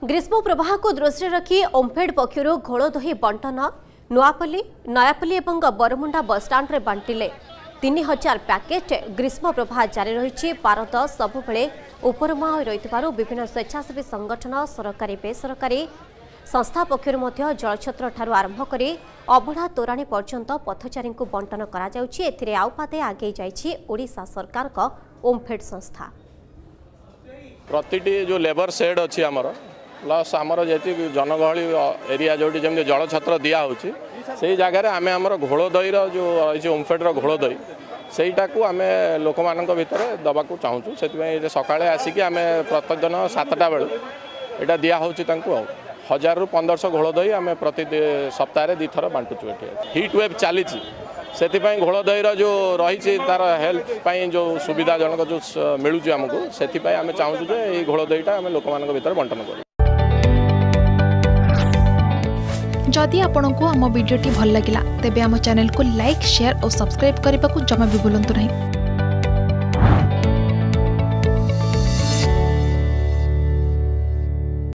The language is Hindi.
ग्रीष्म प्रवाह को दृष्टि रखी ओमफेड पक्षर घोल दही बंटन नुआपल्ली नयापल्ली और बरमुंडा बसस्टाण्ड में बांटिले 3000 पैकेट ग्रीष्म प्रवाह जारी रही भारत सबुबले उपरमुआ रही विभिन्न स्वेच्छासेवी संगठन सरकारी बेसरकारी संस्था पक्षर जलछत्र ठारू आरंभ कर अबढ़ा तोराणी पर्यंत पथचारी को बंटन कर आउपाते आगे जाइए ओडिशा सरकार का ओमफेड संस्था प्रति जो लेबर सेड अच्छी आमर प्लस आमर जी जनगहली एरिया जो जमी जलछत्र दिया से जगह आम आमर घोल दहीर जो रही ओमफेड्र घोल दही सेटा को आम लोक मान भितर दबा चाहूँ से सका आसिक आम प्रत्येक दिन 7टा बेलू यहाँ दिहूँ 1000 ରୁ 1500 घोल दही आम प्रति सप्ताह 2 थर बांटुचु ये हिट वेव चली से घोल दहीर जो रही तार हेल्थ पाई जो सुविधाजनक जो मिलूँ आमको से आम चाहूँ ये घोल दहीटा आम लोक मान भितर बंटन कर। जदि आपंक आम भिडी भल लगा तेब आम चैनल को लाइक शेयर और सब्सक्राइब करने को जमा भी भूलु नहीं।